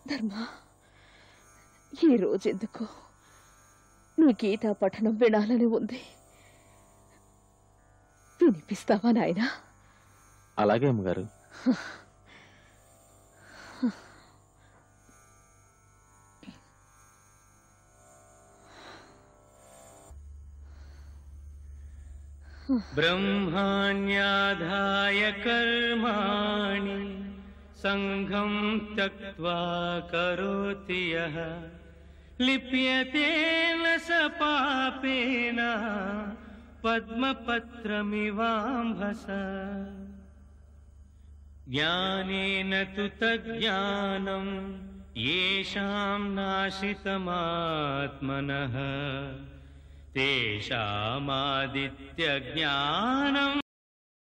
ధర్మ, ఈ రోజెందుకు నీ గీతా పఠనం వినాలని ఉంది. వినిపిస్తావా నాయనా? అలాగే అమ్మగారు. ब्रह्माण्याधाय कर्माणि संघं त्यक्त्वा करोति यः लिप्यते न स पापेन पद्मपत्रमिवाम्भसा ज्ञानेन तु तज्ज्ञानं येषां नाशितमात्मनः तेषामादित्यज्ञानम्